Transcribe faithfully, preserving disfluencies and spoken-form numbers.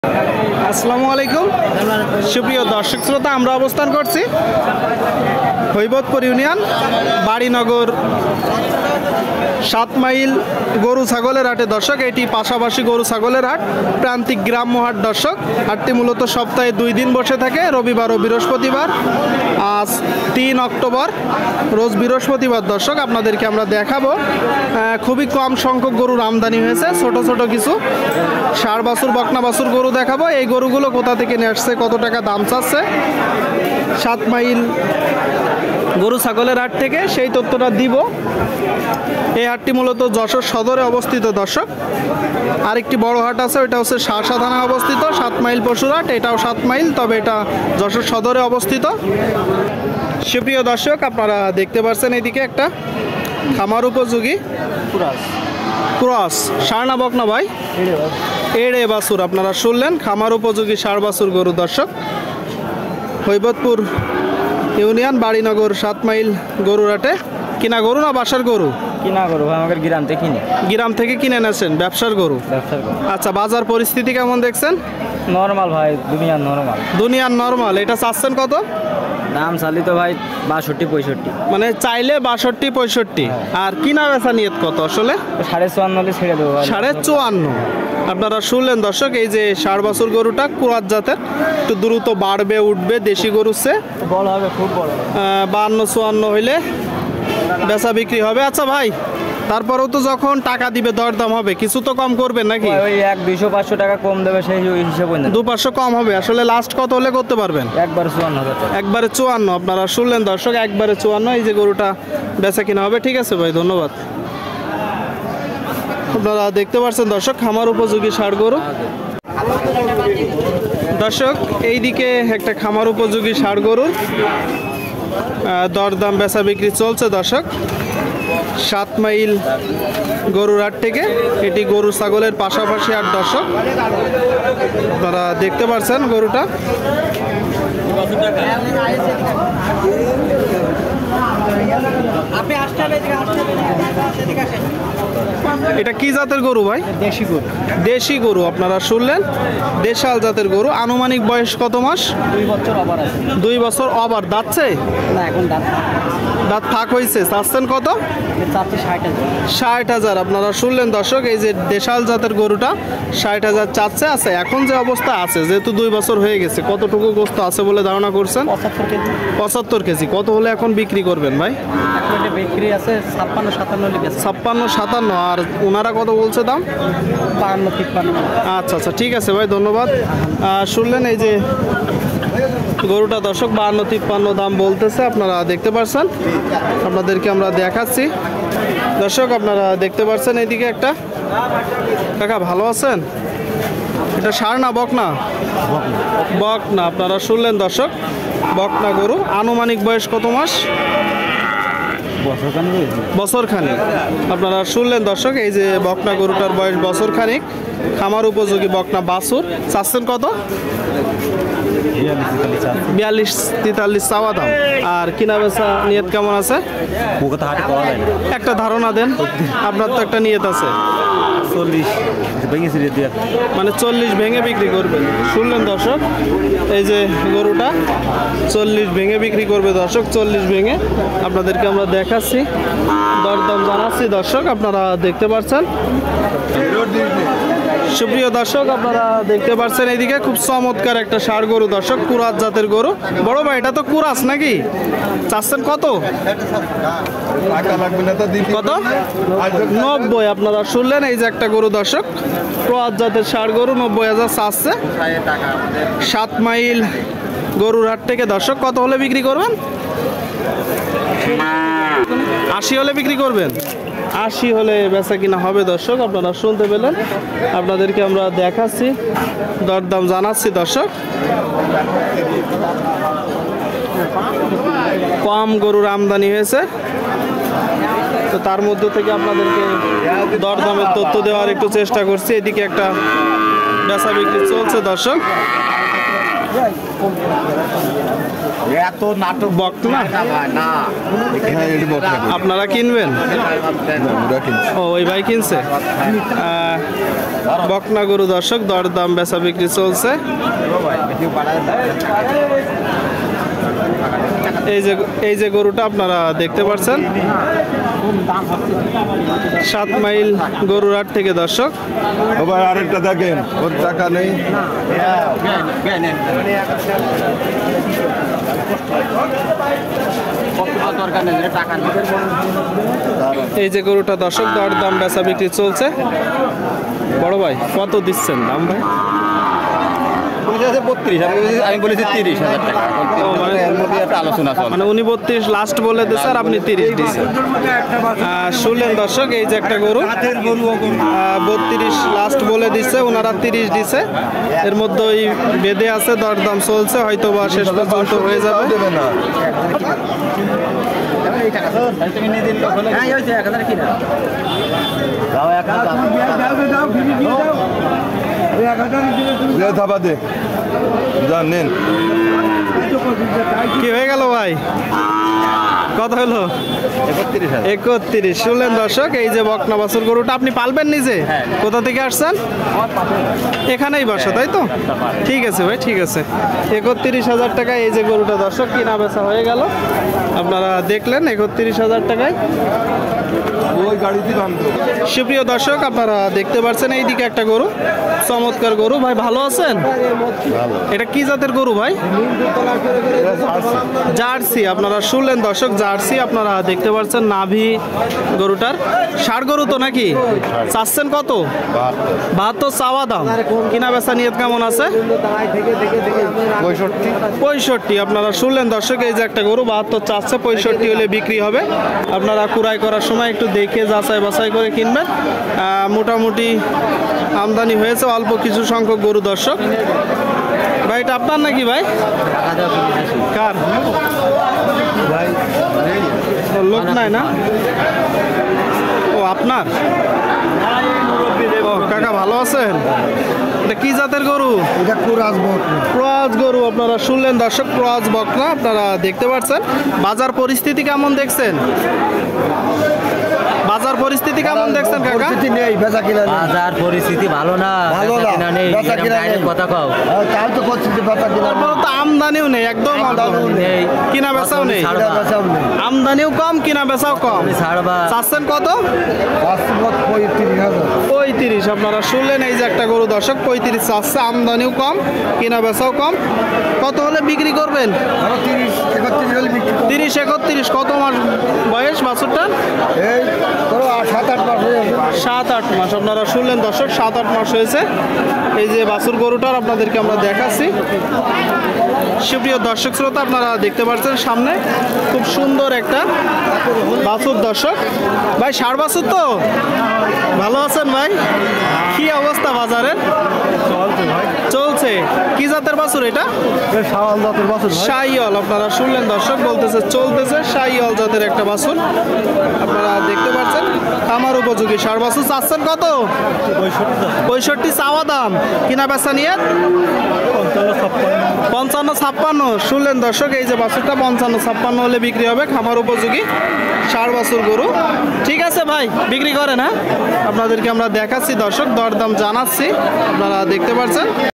আসসালামু আলাইকুম সুপ্রিয় দর্শক শ্রোতা, আমরা অবস্থান করছি হৈবতপুর ইউনিয়ন বাড়িনগর সাত মাইল গরু ছাগলের হাটে। দর্শক, এটি পাশাপাশি গরু ছাগলের হাট, প্রান্তিক গ্রাম্য হাট। দর্শক, হাটটি মূলত সপ্তাহে দুই দিন বসে থাকে, রবিবার ও বৃহস্পতিবার। আজ তিন অক্টোবর, রোজ বৃহস্পতিবার। দর্শক, আপনাদেরকে আমরা দেখাবো খুবই কম সংখ্যক গরুর আমদানি হয়েছে, ছোট ছোট কিছু ষাঁড় বাছুর বকনা বাছুর গরু দেখাবো। এই গরুগুলো কোথা থেকে নিয়ে আসছে, কত টাকা দাম চাচ্ছে সাত মাইল গরু ছাগলের হাট থেকে, সেই তথ্যটা দিব। এই হাটটি মূলত যশোর সদরে অবস্থিত। দর্শক, আরেকটি বড় হাট আছে, ওইটা হচ্ছে শার্শা থানায় অবস্থিত, সাত মাইল পশুর হাট। এটাও সাত মাইল, তবে এটা যশোর সদরে অবস্থিত। সুপ্রিয় দর্শক, আপনারা দেখতে পাচ্ছেন এইদিকে একটা খামার উপযোগী ক্রস ষাঁড় না বকনা ভাই, এড়ে বাছুর। আপনারা শুনলেন, খামার উপযোগী ষাঁড় বাছুর গরু। দর্শক, হৈবতপুর ইউনিয়ন বাড়িনগর সাত মাইল গরুর হাটে। কিনা গরু না বাসার গরু? কিনা গরু ভাই, আমাদের গ্রাম থেকে কিনে। গ্রাম থেকে কিনে এনেছেন, ব্যবসার গরু? ব্যবসার গরু। আচ্ছা, বাজার পরিস্থিতি কেমন দেখছেন? নরমাল ভাই, দুনিয়ার নরমাল। দুনিয়ার নরমাল। এটা চাচ্ছেন কত? দাম চালি তো ভাই বাষট্টি পঁয়ষট্টি, মানে চাইলে বাষট্টি পঁয়ষট্টি। আর কিনা বেচা নিয়ত কত আসলে? সাড়ে চুয়ান্ন হলে ছেড়ে দেবো ভাই। সাড়ে চুয়ান্ন। আপনারা শুনলেন দর্শক, এই যে ষাঁড় বাছুর গরুটা কুরাত জাতের, একটু দ্রুত বাড়বে উঠবে, দেশি গরুর চেয়ে বড় হবে, খুব বড়। বাহান্ন চুয়ান্ন হইলে বেচা বিক্রি হবে। আচ্ছা ভাই, তারপরেও তো যখন টাকা দিবে দরদাম হবে, কিছু তো কম করবেন নাকি? ওই এক দুইশো পাঁচশো টাকা কম দেবে, সেই হিসাবে না। দু পাঁচশো কম হবে। আসলে লাস্ট কত হলে করতে পারবেন? একবারে চুয়ান্ন হাজার টাকা। একবারে চুয়ান্ন। আপনারা শুনলেন দর্শক, একবারে চুয়ান্ন। এই যে গরুটা বেচা কিনা হবে। ঠিক আছে ভাই, ধন্যবাদ। আপনারা দেখতে পাচ্ছেন দর্শক, খামার উপযোগী ষাঁড় গরু। দর্শক, এইদিকে একটা খামার উপযোগী ষাঁড় গরুর দরদাম বেচা বিক্রি চলছে। দর্শক, সাত মাইল গরুর হাট থেকে, এটি গরু ছাগলের পাশাপাশি হাট। দর্শক, আপনারা দেখতে পাচ্ছেন গরুটা। এটা কি জাতের গরু ভাই? দেশি গরু। দেশি গরু। আপনারা শুনলেন, দেশাল জাতের গরু। আনুমানিক বয়স কত মাস? দুই বছর আবার আছে। দুই বছর আবার দাঁতছে? না, এখন দাঁত দাঁত ফাঁক হয়েছে। চাচ্ছেন কত? চারটে ষাট হাজার। ষাট হাজার। আপনারা শুনলেন দর্শক, এই যে দেশাল জাতের গরুটা ষাট হাজার চাচ্ছে। আছে এখন যে অবস্থা আছে, যেহেতু দুই বছর হয়ে গেছে, কতটুকু গোস্ত আছে বলে ধারণা করছেন? পঁচাত্তর কেজি। পঁচাত্তর কেজি। কত হলে এখন বিক্রি করবেন ভাই? এখন বিক্রি আছে ছাপ্পান্ন সাতান্ন লিখে। ছাপ্পান্ন সাতান্ন। আর ওনারা কত বলছে দাম? বাহান্ন তিপ্পান্ন। আচ্ছা আচ্ছা, ঠিক আছে ভাই, ধন্যবাদ। শুনলেন, এই যে গরুটা দর্শক বাহান্ন তিপ্পান্ন দাম বলতেছে। আপনারা দেখতে পাচ্ছেন, আপনাদেরকে আমরা দেখাচ্ছি। দর্শক, আপনারা দেখতে পাচ্ছেন এইদিকে একটা কাকা, ভালো আছেন? এটা ষাঁড় না বকনা? বকনা। আপনারা শুনলেন দর্শক, বকনা গরু। আনুমানিক বয়স কত মাস? বছর খানিক। আপনারা শুনলেন দর্শক, এই যে বকনা গরুটার বয়স বছর খানিক, খামার উপযোগী বকনা বাছুর। চাচ্ছেন কত? বিয়াল্লিশ তেতাল্লিশ চাওয়া দাম। আর কিনা বেচা নিয়ত কেমন আছে? একটা ধারণা দেন, আপনার তো একটা নিয়ত আছে। চল্লিশ মানে চল্লিশ ভেঙে বিক্রি করবেন। শুনলেন দর্শক, এই যে গরুটা চল্লিশ ভেঙে বিক্রি করবে। দর্শক, চল্লিশ ভেঙে আপনাদেরকে আমরা দেখাচ্ছি, দরদাম জানাচ্ছি। দর্শক, আপনারা দেখতে পাচ্ছেন। সুপ্রিয় দর্শক, আপনারা দেখতে পাচ্ছেন এইদিকে খুব চমৎকার একটা ষাঁড় গরু। দর্শক, কুরাত জাতের গরু। বড় ভাই, এটা তো কুরাস নাকি? চাচ্ছেন কত? কত? নব্বই। আপনারা শুনলেন, এই যে একটা গরু দর্শক, কুরাত জাতের ষাঁড় গরু, নব্বই হাজার চাচ্ছে। সাত মাইল গরুর হাট থেকে। দর্শক, কত হলে বিক্রি করবেন? আশি হলে বিক্রি করবেন? আশি হলে বেচা কিনা হবে। দর্শক, আপনারা শুনতে পেলেন, আপনাদেরকে আমরা দেখাচ্ছি, দরদাম জানাচ্ছি। দর্শক, কম গরুর আমদানি হয়েছে, তো তার মধ্য থেকে আপনাদেরকে দরদামের তথ্য দেওয়ার একটু চেষ্টা করছি। এদিকে একটা বেচা বিক্রি চলছে। দর্শক, এত নাটক বকনা না হ্যাঁ এটি বকনা গরু। আপনারা কিনবেন? আমরা কিনছি। ও ওই ভাই কিনছে। আহ, বকনা গরু দর্শক, দরদাম বেচা বিক্রি চলছে। এই যে এই যে গরুটা আপনারা দেখতে পাচ্ছেন সাত মাইল গরুর হাট থেকে দর্শক। ও ভাই আরেকটা দেখেন, ওর টাকা নেই। দরকার নেই টাকা নেই এই যে গরুটা দর্শক, দরদাম বেচা বিক্রি চলছে। বড় ভাই কত দিচ্ছেন দাম ভাই? বত্রিশ, আমি বলেছি তিরিশ হাজার টাকা। মানে এর মধ্যে একটা আলোচনা চলে। মানে উনি বত্রিশ লাস্ট বলে দিচ্ছে আর আপনি তিরিশ দিচ্ছেন। শুনলেন দর্শক, এই যে একটা গরু বত্রিশ লাস্ট বলে দিচ্ছে, ওনারা তিরিশ দিছে। এর মধ্যে ওই বেঁধে আছে, দরদাম চলছে, হয়তো বা শেষ পর্যন্ত হয়ে যাবে। দেবে না। তুমি নিয়ে দিন লোক হলে হ্যাঁ এই হচ্ছে এক হাজার কিনা দাও এক হাজার দে থাবা দে, যান নেন। কি হয়ে গেল ভাই? কত হলো? একত্রিশ হাজার একত্রিশ। শুনলেন দর্শক, এই যে বকনা বাছুর গরুটা আপনি পালবেন নিজে? কোথা থেকে আসছেন? এখানেই বাসা, তাই তো? ঠিক আছে ভাই, ঠিক আছে। একত্রিশ হাজার টাকায় এই যে গরুটা দর্শক কিনা বেচা হয়ে গেল। আপনারা দেখলেন একত্রিশ হাজার টাকায়। ওই গাড়িতে নাম তো। সুপ্রিয় দর্শক, আপনারা দেখতে পাচ্ছেন এইদিকে একটা গরু, চমৎকার গরু। ভাই ভালো আছেন? এটা কি জাতের গরু ভাই? জার্সি। আপনারা শুনলেন দর্শক, জার্সি আপনারা দেখতে পাচ্ছেন। নাভি গরুটার ষাড় গরু তো নাকি? চাচ্ছেন কত? বাহাত্তর চাওয়া দাম। কিনা বেচা নিয়ত কেমন আছে? পঁয়ষট্টি। পঁয়ষট্টি। আপনারা শুনলেন দর্শক, এই যে একটা গরু বাহাত্তর চাচ্ছে, পঁয়ষট্টি হলে বিক্রি হবে। আপনারা কুড়াই করার সময় একটু দেখে যাচাই বাছাই করে কিনবেন। আহ, মোটামুটি আমদানি হয়েছে অল্প কিছু সংখ্যক গরু দর্শক। ভাই এটা আপনার নাকি ভাই? কার? ও, লোক নাই না? ও আপনার? ও কাকা ভালো আছেন? এটা কি জাতের গরু? এটা কুরাজ বকনা। ক্রস গরু। আপনারা শুনলেন দর্শক, ক্রস বকনা আপনারা দেখতে পাচ্ছেন। বাজার পরিস্থিতি কেমন দেখছেন? বাজার পরিস্থিতি কেমন দেখছেন কাকা? পরিস্থিতি নেই, বেচা কিনা নেই। বাজার পরিস্থিতি ভালো না, ভালো না, কিনা নেই, বেচা কিনা নেই। কথা কও হ্যাঁ, তাই তো পরিস্থিতি বেচা কিনা নেই। তারপরে তো আমদানিও নেই, একদম আমদানিও নেই, কিনা বেচাও নেই। কিনা বেচাও নেই। আমদানিও কম, কিনা বেচাও কম। ছাড়বা চাচ্ছেন কত? পাঁচশো পঁয়ত্রিশ হাজার। পঁয়ত্রিশ। আপনারা শুনলেন, এই যে একটা গরু দর্শক পঁয়ত্রিশ চাচ্ছে, আমদানিও কম, কিনা বেচাও কম। কত হলে বিক্রি করবেন? আরো তিরিশ একত্রিশ হলে বিক্রি করবো। তিরিশ একত্রিশ। কত মাস বয়স বাছুরটার? এই ধরো আর সাত আট মাস হয়ে যাবে। সাত আট মাস। আপনারা শুনলেন দর্শক, সাত আট মাস হয়েছে। এই যে বাছুর গরুটার আপনাদেরকে আমরা দেখাচ্ছি। সুপ্রিয় দর্শক শ্রোতা, আপনারা দেখতে পাচ্ছেন সামনে খুব সুন্দর একটা বাছুর দর্শক। ভাই ষাড় বাছুর তো? ভালো আছেন ভাই? কি অবস্থা বাজারের? চলছে। কি জাতের বাছুর এটা? শাওয়াল জাতের বাছুর ভাই। শাইওয়াল। আপনারা শুনলেন দর্শক, বলতেছে চলতেছে শাইওয়াল জাতের একটা বাছুর। আপনারা দেখতে পাচ্ছেন খামার উপযোগী ষাড় বাছুর। চাচ্ছেন কত? পঁয়ষট্টি চাওয়া দাম। কিনা বেচা নিয়ে পঞ্চান্ন ছাপ্পান্ন। শুনলেন দর্শক, এই যে বাছুরটা পঞ্চান্ন ছাপ্পান্ন হলে বিক্রি হবে। খামার উপযোগী ষাড় বাছুর গরু। ঠিক আছে ভাই, বিক্রি করেন। হ্যাঁ, আপনাদেরকে আমরা দেখাচ্ছি দর্শক, দরদাম জানাচ্ছি, আপনারা দেখতে পাচ্ছেন।